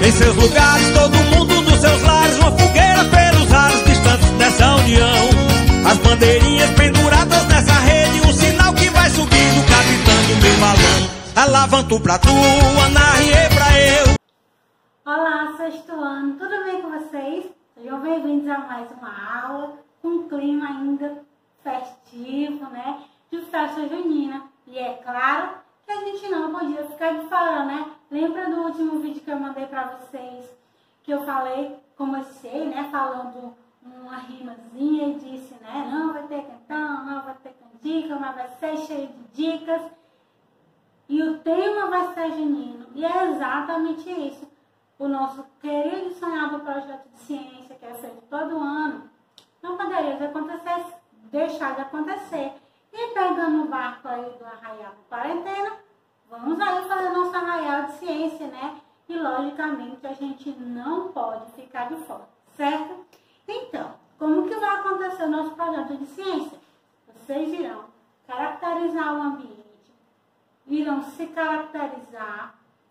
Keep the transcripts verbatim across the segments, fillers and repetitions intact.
Em seus lugares, todo mundo dos seus lares, uma fogueira pelos ares distantes dessa união. As bandeirinhas penduradas nessa rede, um sinal que vai subindo, capitando meu balão. Alavanto pra tu, anarriei pra eu. Olá, sexto ano, tudo bem com vocês? Sejam bem-vindos a mais uma aula com um clima ainda festivo, né? De festa junina. E é claro que a gente não podia ficar de fora, né? Lembra do último vídeo que eu mandei pra vocês, que eu falei, comecei, né, falando uma rimazinha e disse, né, não vai ter cantão, não vai ter candica, mas vai ser cheio de dicas. E o tema vai ser junino. E é exatamente isso. O nosso querido e sonhado projeto de ciência, que é feito todo ano, não poderia acontecer, deixar de acontecer. E pegando o barco aí do Arraial de Quarentena, vamos aí fazer nosso Arraial de Ciência, né? E logicamente a gente não pode ficar de fora, certo? Então, como que vai acontecer o nosso projeto de ciência? Vocês irão caracterizar o ambiente, irão se caracterizar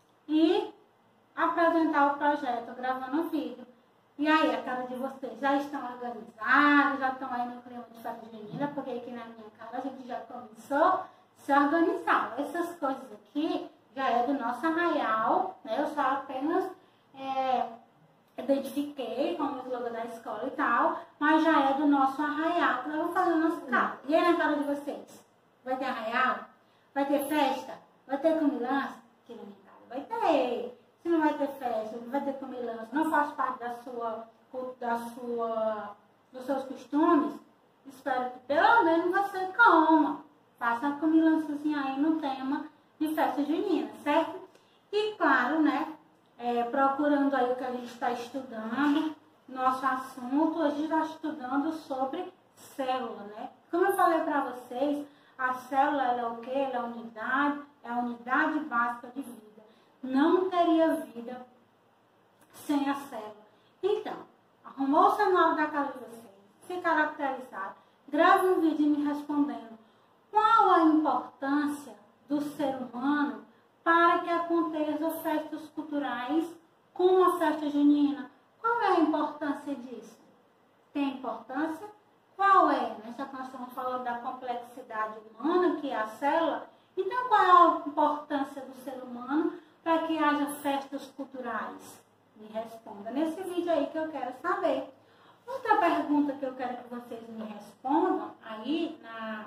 e apresentar o projeto gravando um vídeo. E aí, a cara de vocês já estão organizados, já estão aí no clima de festa junina, porque aqui na minha casa a gente já começou a se organizar. Essas coisas aqui já é do nosso arraial, né? Eu só apenas é, identifiquei como o slogan da escola e tal, mas já é do nosso arraial, que nós vamos fazer no nosso carro. E aí, na cara de vocês? Vai ter arraial? Vai ter festa? Vai ter comilança? Aqui na minha casa vai ter. Se não vai ter festa, não vai ter comilança, não faz parte da sua, da sua, dos seus costumes, espero que pelo menos você coma. Faça uma comilançazinha aí no tema de festa junina, certo? E claro, né, é, procurando aí o que a gente está estudando, nosso assunto, a gente está estudando sobre célula, né? Como eu falei para vocês, a célula ela é o quê? Ela é a unidade, é a unidade básica de vida. Não teria vida sem a célula. Então, arrumou o cenário da casa de vocês, se caracterizar, grave um vídeo me respondendo qual a importância do ser humano para que aconteçam festas culturais como a festa junina. Qual é a importância disso? Tem importância? Qual é? Né? Já que nós estamos falando da complexidade humana, que é a célula, então qual é a importância do ser humano para que haja festas culturais? Me responda nesse vídeo aí que eu quero saber. Outra pergunta que eu quero que vocês me respondam aí, na,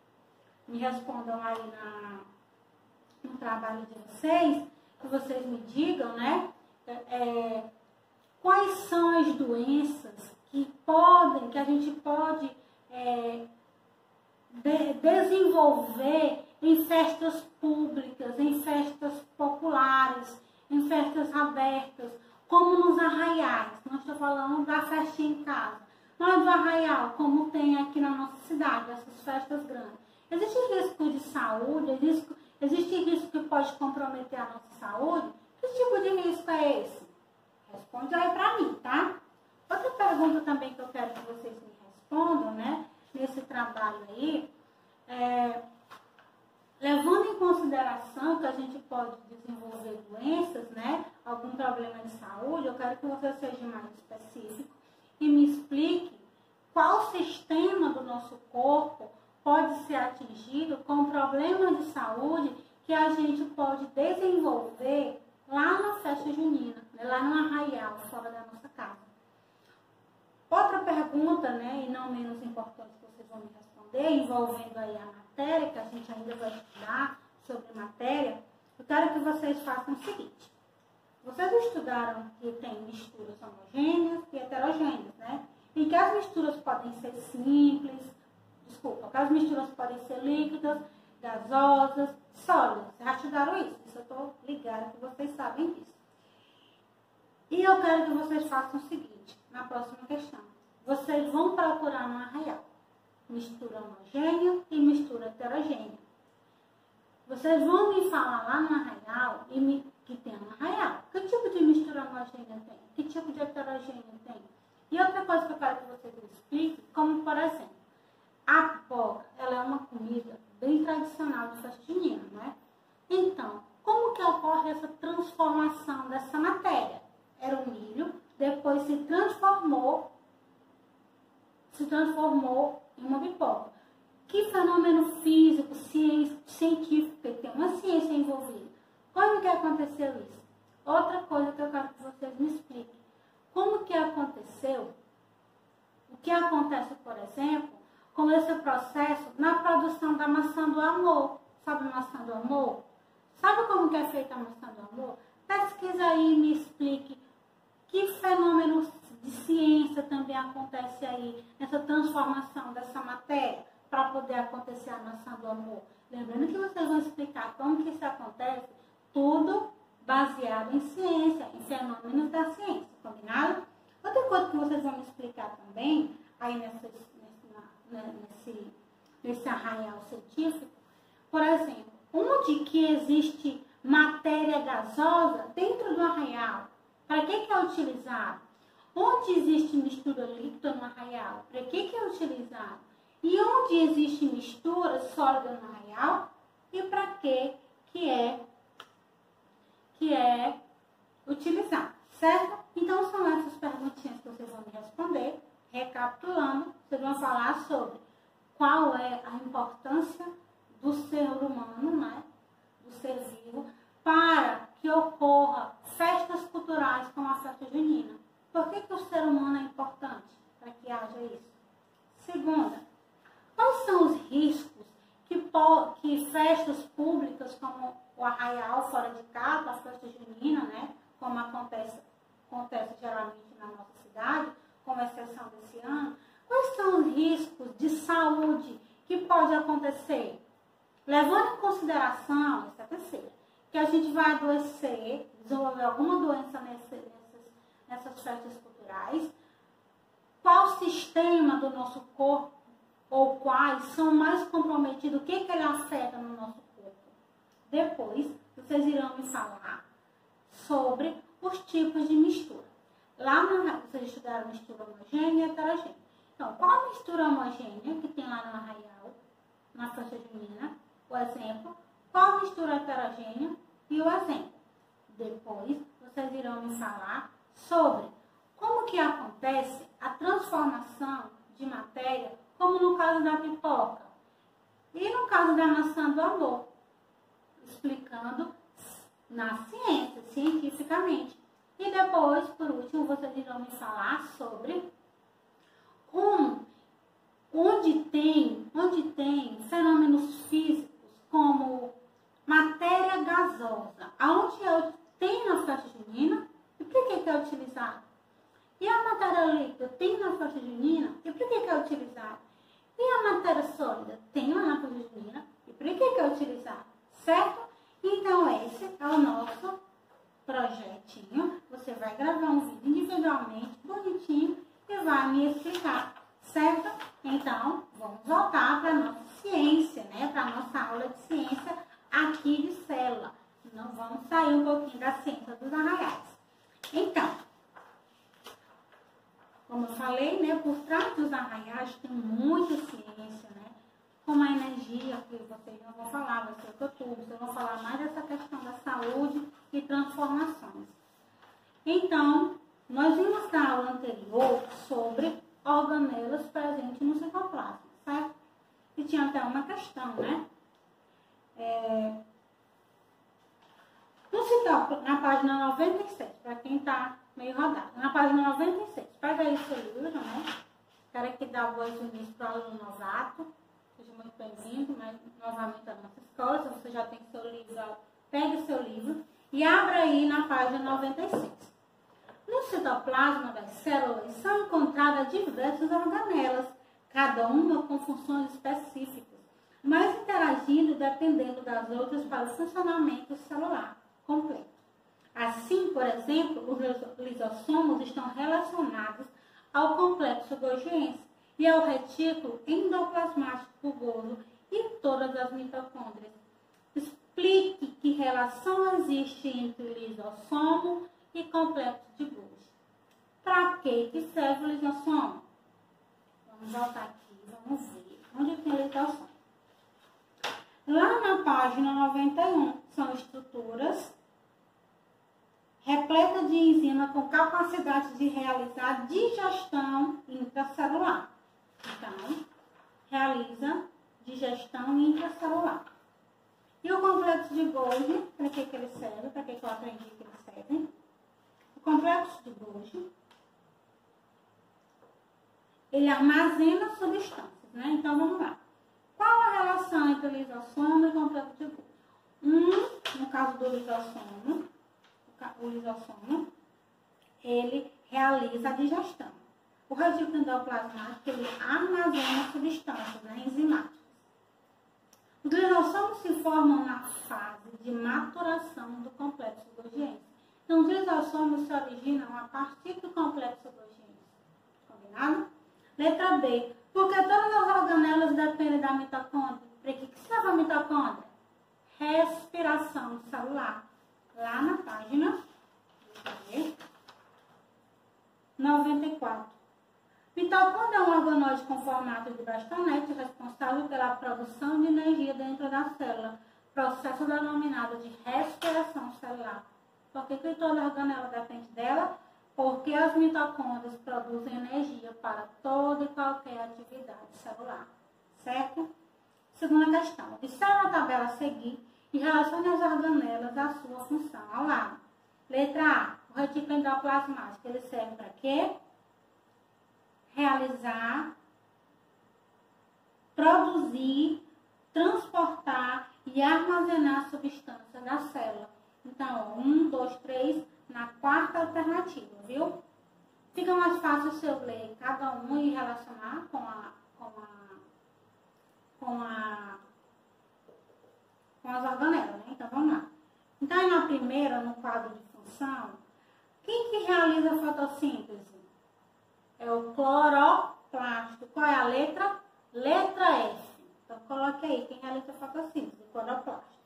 me respondam aí na, no trabalho de vocês, que vocês me digam, né? É, quais são as doenças que podem, que a gente pode é, de, desenvolver em festas públicas, em festas populares, em festas abertas, como nos arraiais. Não estou falando da festinha em casa, mas do arraial, como tem aqui na nossa cidade, essas festas grandes. Existe risco de saúde? Existe, existe risco que pode comprometer a nossa saúde? Que tipo de risco é esse? Responde aí pra mim, tá? Outra pergunta também que eu quero que vocês me respondam, né? Nesse trabalho aí, é... levando em consideração que a gente pode desenvolver doenças, né, algum problema de saúde, eu quero que você seja mais específico e me explique qual sistema do nosso corpo pode ser atingido com problemas de saúde que a gente pode desenvolver lá na festa junina, né, lá no arraial, fora da nossa casa. Outra pergunta, né, e não menos importante que vocês vão me responder, envolvendo aí a matéria, que a gente ainda vai estudar sobre matéria, eu quero que vocês façam o seguinte. Vocês estudaram que tem misturas homogêneas e heterogêneas, né? E que as misturas podem ser simples, desculpa, que as misturas podem ser líquidas, gasosas, sólidas. Vocês já estudaram isso? Isso eu estou ligada que vocês sabem disso. E eu quero que vocês façam o seguinte, na próxima questão. Vocês vão procurar no arraial mistura homogênea e mistura heterogênea. Vocês vão me falar lá no arraial e me, que tem no arraial. Que tipo de mistura homogênea tem? Que tipo de heterogênea tem? E outra coisa que eu quero que vocês me expliquem, como por exemplo, a pipoca, ela é uma comida bem tradicional de festa junina, né? Então, como que ocorre essa transformação dessa matéria? depois se transformou, se transformou em uma pipoca. Que fenômeno físico, científico, que tem uma ciência envolvida. Como que aconteceu isso? Outra coisa que eu quero que vocês me expliquem. Como que aconteceu? O que acontece, por exemplo, com esse processo na produção da maçã do amor. Sabe a maçã do amor? Sabe como que é feita a maçã do amor? Pesquisa aí e me explique que fenômeno de ciência também acontece aí nessa transformação dessa matéria para poder acontecer a maçã do amor. Lembrando que vocês vão explicar como que isso acontece, tudo baseado em ciência, em fenômenos da ciência, combinado? Outra coisa que vocês vão me explicar também, aí nesse, nesse, nesse, nesse arraial científico, por exemplo, onde que existe matéria gasosa dentro do arraial? Para que que é utilizado? Onde existe mistura líquida no arraial? Para que que é utilizado? E onde existe mistura sólida no arraial? E para que que é, que é utilizado? Certo? Então, são essas perguntinhas que vocês vão me responder. Recapitulando, vocês vão falar sobre qual é a importância do ser humano, né? Do ser vivo, para que ocorra festas culturais como a festa junina. Por que que o ser humano é importante para que haja isso? Segunda, quais são os riscos que, que festas públicas como o arraial fora de casa, a festa junina, né? Como acontece, acontece geralmente na nossa cidade, com exceção desse ano, quais são os riscos de saúde que pode acontecer? Levando em consideração, essa é a terceira, que a gente vai adoecer, desenvolver alguma doença nesse, nessas, nessas festas culturais, qual sistema do nosso corpo ou quais são mais comprometidos, o que, que ele afeta no nosso corpo. Depois, vocês irão me falar sobre os tipos de mistura. Lá no, vocês estudaram mistura homogênea e heterogênea. Então, qual a mistura homogênea que tem lá no arraial, na festa junina? O exemplo. Qual a mistura heterogênea e o exemplo. Depois, vocês irão me falar sobre como que acontece a transformação de matéria, como no caso da pipoca e no caso da maçã do amor, explicando na ciência, cientificamente. E depois, por último, vocês irão me falar sobre como, onde tem, onde tem fenômenos físicos como matéria gasosa, aonde é, tem na festa junina e por que que é utilizado? E a matéria líquida tem na festa junina e por que que é utilizado? E a matéria sólida tem lá na festa junina e por que que é utilizado? Certo? Então, esse é o nosso projetinho. Você vai gravar um vídeo individualmente, bonitinho, e vai me explicar, certo? Então, vamos voltar para a nossa ciência, né? Para a nossa aula de ciência aqui de célula. Não vamos sair um pouquinho da ciência dos arraiais. Então, como eu falei, né? Por trás dos arraiais tem muita ciência, né? Como a energia, que vocês não vão falar, vai ser o que eu tudo, vocês vão falar mais dessa questão da saúde e transformações. Então, nós vimos na aula anterior sobre organelas presentes no citoplasma, certo? E tinha até uma questão, né? É, no citoplasma, na página noventa e seis, para quem está meio rodado, na página noventa e seis, pega aí o seu livro, né? Quero aqui dar voz e início para o aluno novato. Seja muito bem-vindo, mas novamente à nossa escola. Se você já tem seu livro, pegue seu livro e abra aí na página noventa e seis. No citoplasma das células são encontradas diversas organelas, cada uma com funções específicas, mas interagindo dependendo das outras para o funcionamento celular completo. Assim, por exemplo, os lisossomos estão relacionados ao complexo golgiense e ao retículo endoplasmático rugoso e todas as mitocôndrias. Explique que relação existe entre lisossomo e complexo de Golgi. Para que que serve o lisossomo? Vamos voltar aqui, vamos ver. Onde tem o lisossomo? Lá na página noventa e um, são estruturas repleta de enzima com capacidade de realizar digestão intracelular. Então, realiza digestão intracelular. E o complexo de Golgi, para que, que ele serve? Para que, que eu aprendi que ele serve? O complexo de Golgi, ele armazena substâncias, né? Então, vamos lá. Qual a relação entre o lisossomo e o complexo de Golgi? Um, no caso do lisossomo, o lisossomo, ele realiza a digestão. O retículo endoplasmático, ele armazena substâncias, né, enzimáticas. Os lisossomos se formam na fase de maturação do complexo golgiense. Então, os lisossomos se originam a partir do complexo golgiense. Combinado? Letra B. Porque todas as organelas dependem da mitocôndria. Para que que serve a mitocôndria? Respiração celular. Lá na página noventa e quatro. Mitocôndria é um organóide com formato de bastonete responsável pela produção de energia dentro da célula, processo denominado de respiração celular. Por que que toda organela depende dela? Porque as mitocôndrias produzem energia para toda e qualquer atividade celular. Certo? Segunda questão. Observe a tabela a seguir e relacione as organelas à sua função. Ao lado. Letra A. O retículo endoplasmático, ele serve para quê? Realizar, produzir, transportar e armazenar substância da célula. Então, um, dois, três, na quarta alternativa, viu? Fica mais fácil se eu ler cada um e relacionar com a, com a, com a, com as organelas, né? Então, vamos lá. Então, na primeira, no quadro de função, quem que realiza a fotossíntese? É o cloroplasto. Qual é a letra? Letra F. Então, coloque aí quem realiza a fotossíntese, o cloroplasto.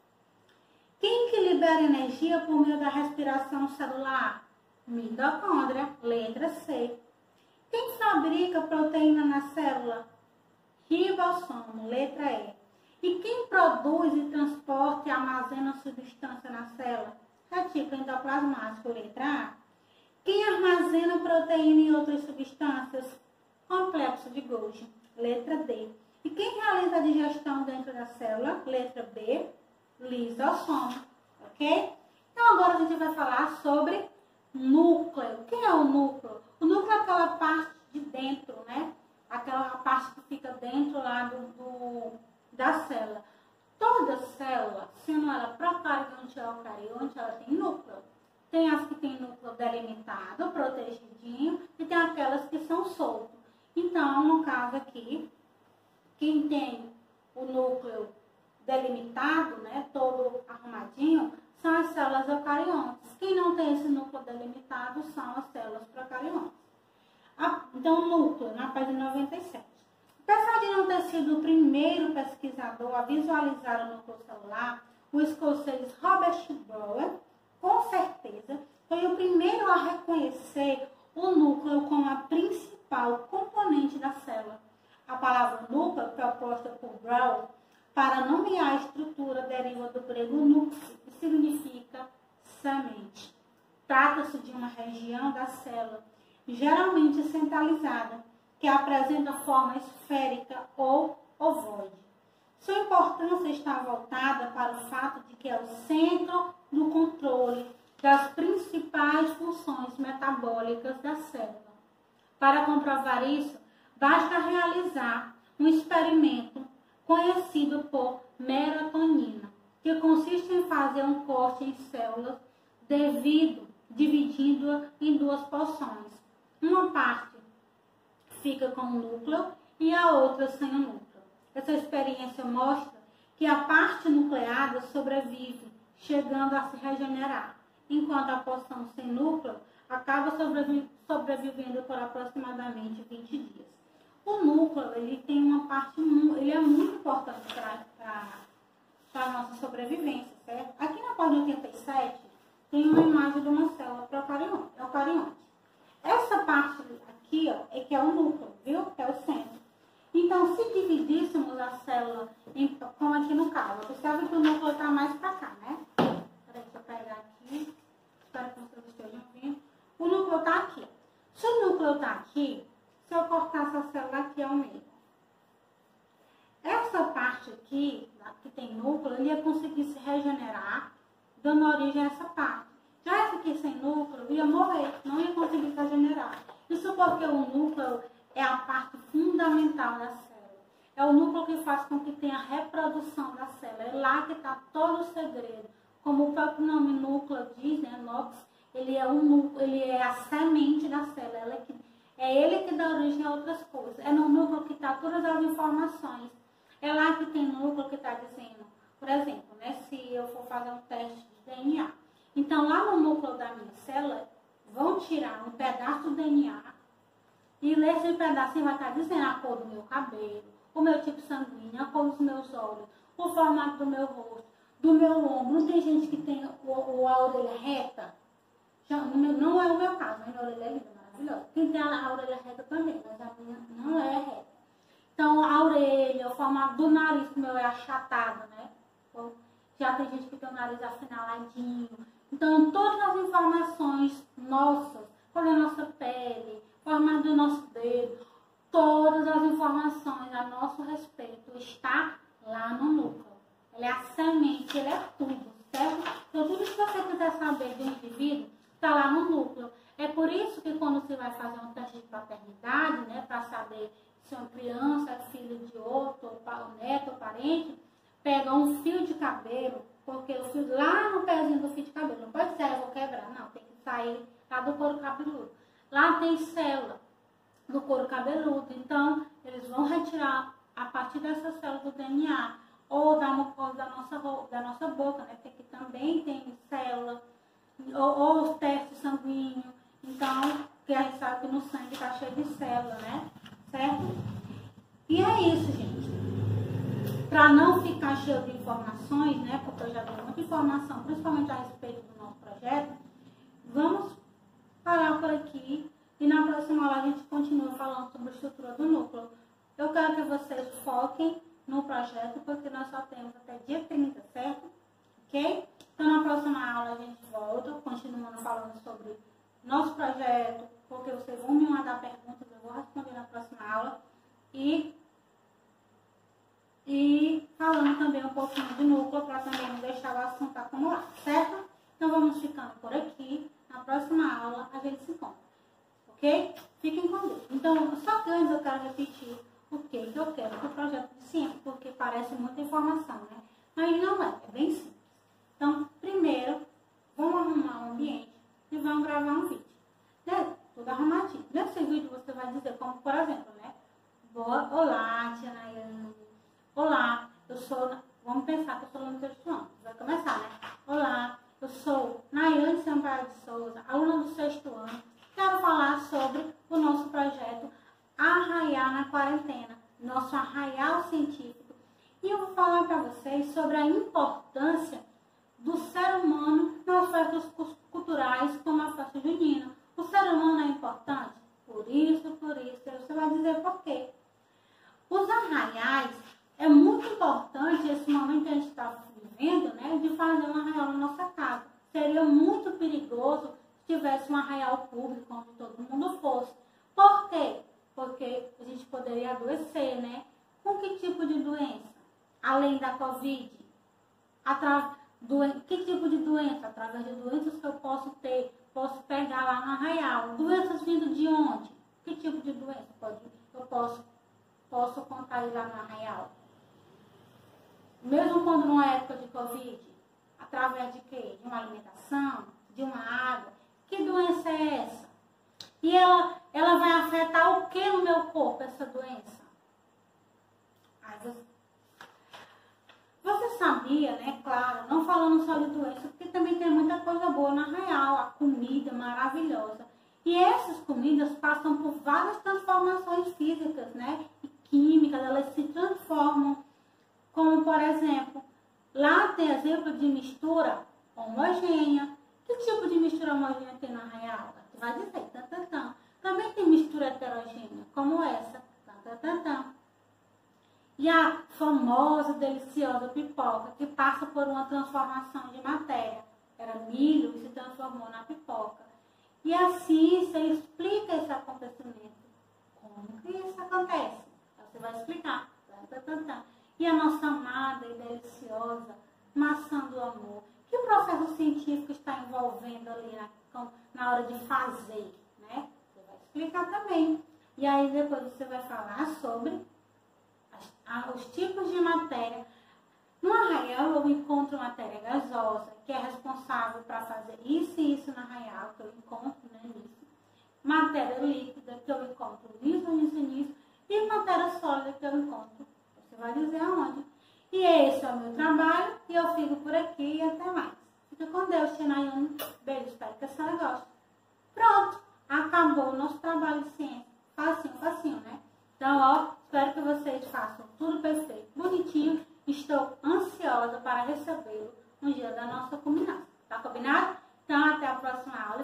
Quem que libera energia por meio da respiração celular? Mitocôndria. Letra C. Quem fabrica proteína na célula? Ribossomo. Letra E. E quem produz e transporta e armazena substância na célula? Retículo endoplasmático. Letra A. Quem armazena proteína e outras substâncias? Complexo de Golgi. Letra D. E quem realiza a digestão dentro da célula? Letra B. Lisossomo. Ok? Então, agora a gente vai falar sobre núcleo. O que é o núcleo? O núcleo é aquela parte de dentro, né? Aquela parte que fica dentro lá do, do, da célula. Toda célula, sendo ela procarionte ou eucarionte, ela tem núcleo. Tem as que tem núcleo delimitado, protegidinho, e tem aquelas que são soltos. Então, no caso aqui, quem tem o núcleo delimitado, né, todo arrumadinho, são as células eucariontes. Quem não tem esse núcleo delimitado são as células procariontes. Então, o núcleo, na página noventa e sete. Apesar de não ter sido o primeiro pesquisador a visualizar o núcleo celular, o escocês Robert Brower, com certeza, foi o primeiro a reconhecer o núcleo como a principal componente da célula. A palavra núcleo, proposta por Brown para nomear a estrutura, deriva do grego nux, que significa semente. Trata-se de uma região da célula, geralmente centralizada, que apresenta forma esférica ou ovoide. Sua importância está voltada para o fato de que é o centro do controle das principais funções metabólicas da célula. Para comprovar isso, basta realizar um experimento conhecido por melatonina, que consiste em fazer um corte em células devido, dividindo-a em duas porções. Uma parte fica com o núcleo e a outra sem o núcleo. Essa experiência mostra que a parte nucleada sobrevive, chegando a se regenerar, enquanto a porção sem núcleo acaba sobrevi sobrevivendo por aproximadamente vinte dias. O núcleo, ele tem uma parte, ele é muito importante para a nossa sobrevivência, certo? Aqui na página oitenta e sete tem uma imagem de uma célula eucarionte. Essa parte aqui, ó, é que é o núcleo, viu? Que é o centro. Então, se dividíssemos a célula, em, como aqui no caso, observe que o núcleo está mais para cá, né? Peraí, deixa eu pegar aqui. Espero que vocês estejam núcleo está aqui. Se o núcleo está aqui, se eu cortar essa célula aqui ao meio, essa parte aqui, que tem núcleo, ele ia conseguir se regenerar, dando origem a essa parte. Já essa aqui sem núcleo ia morrer, não ia conseguir se regenerar. Isso porque o núcleo é a parte fundamental da célula. É o núcleo que faz com que tenha a reprodução da célula. É lá que está todo o segredo. Como o próprio nome núcleo diz, né, Nox, ele é, um núcleo, ele é a semente da célula. Ela é, que, é ele que dá origem a outras coisas. É no núcleo que está todas as informações. É lá que tem núcleo que está dizendo, por exemplo, né, se eu for fazer um teste de D N A. Então, lá no núcleo da minha célula, vão tirar um pedaço do D N A e nesse pedacinho vai estar dizendo a cor do meu cabelo, o meu tipo sanguíneo, a cor dos meus olhos, o formato do meu rosto, do meu ombro. Não tem gente que tem o, o, a orelha reta? Já, não é o meu caso, mas minha orelha é linda, maravilhosa. Quem tem a, a orelha reta também, mas a minha não é reta. Então, a orelha, o formato do nariz, que o meu é achatado, né? Já tem gente que tem o nariz afinaladinho. Então, todas as informações nossas, qual é a nossa pele, o formato do nosso dedo, todas as informações a nosso respeito está lá no núcleo. Ele é a semente, ele é tudo, certo? Então, tudo que você quiser saber de um indivíduo está lá no núcleo. É por isso que quando você vai fazer um teste de paternidade, né, para saber se uma criança é filho de outro, ou neto, ou parente, pega um fio de cabelo, porque o fio lá no pezinho do fio de cabelo, não pode ser, eu vou quebrar, não, tem que sair lá do couro cabeludo. Lá tem célula do couro cabeludo, então eles vão retirar a partir dessa célula do D N A, ou da mucosa da nossa, da nossa boca, né, porque aqui também tem célula, ou, ou os testes sanguíneos, então, que a gente sabe que no sangue está cheio de célula, né, certo? E é isso, gente. Para não ficar cheio de informações, né, porque eu já dei muita informação, principalmente a respeito do nosso projeto, vamos parar por aqui e na próxima aula a gente continua falando sobre a estrutura do núcleo. Eu quero que vocês foquem no projeto, porque nós só temos até dia trinta, certo? Ok? Então na próxima aula a gente volta, continuando falando sobre nosso projeto, porque vocês vão me mandar perguntas, eu vou responder na próxima aula. E E falando também um pouquinho do núcleo, para também não deixar o assunto acumular, certo? Então vamos ficando por aqui. Na próxima aula a gente se encontra, ok? Fiquem com Deus. Então, só que antes eu quero repetir o que que eu quero para o projeto de ciência, porque parece muita informação, né? Mas não é, é bem simples. Então, primeiro, vamos arrumar um ambiente e vamos gravar um vídeo. Né? Tudo arrumadinho. Nesse vídeo você vai dizer como, por exemplo, né? Boa, olá, tia Nayane. Olá, eu sou... Vamos pensar que eu sou aluna do sexto ano. Vai começar, né? Olá, eu sou Nayane Sampaio de Souza, aluna do sexto ano. Quero falar sobre o nosso projeto Arraial na Quarentena, nosso arraial científico. E eu vou falar para vocês sobre a importância do ser humano nas festas culturais, como a festa junina. O ser humano é importante? Por isso, por isso. Você vai dizer por quê. Os arraiais... É muito importante esse momento que a gente está vivendo, né, de fazer um arraial na nossa casa. Seria muito perigoso se tivesse um arraial público onde todo mundo fosse. Por quê? Porque a gente poderia adoecer, né? Com que tipo de doença? Além da Covid? Atra... Doen... Que tipo de doença? Através de doenças que eu posso ter, posso pegar lá no arraial. Doenças vindo de onde? Que tipo de doença pode... eu posso, posso contagiar no arraial? Mesmo quando não é época de Covid, através de quê? De uma alimentação, de uma água. Que doença é essa? E ela, ela vai afetar o que no meu corpo, essa doença? Ai, você, você sabia, né? Claro, não falando só de doença, porque também tem muita coisa boa no arraial, a comida maravilhosa. E essas comidas passam por várias transformações físicas, né? E químicas, elas se transformam. Como, por exemplo, lá tem exemplo de mistura homogênea. Que tipo de mistura homogênea tem no arraial? Você vai dizer, tan, tan, tan. Também tem mistura heterogênea, como essa, tan, tan, tan, tan. E a famosa, deliciosa pipoca, que passa por uma transformação de matéria. Era milho e se transformou na pipoca. E assim você explica esse acontecimento. Como que isso acontece? Você vai explicar. E a nossa amada e deliciosa maçã do amor. Que processo científico está envolvendo ali na, na hora de fazer, né? Você vai explicar também. E aí depois você vai falar sobre as, a, os tipos de matéria. No arraial eu encontro matéria gasosa, que é responsável para fazer isso e isso no arraial, que eu encontro, né, nisso. Matéria líquida, que eu encontro nisso, nisso, nisso. E matéria sólida, que eu encontro. Você vai dizer aonde. E esse é o meu trabalho, e eu fico por aqui e até mais. Fica com Deus, Tia Nayane. Beijo, espero que a senhora goste. Pronto, acabou o nosso trabalho de ciência. Facinho, facinho, né? Então, ó, espero que vocês façam tudo perfeito, bonitinho. Estou ansiosa para recebê-lo no dia da nossa combinação. Tá combinado? Então, até a próxima aula.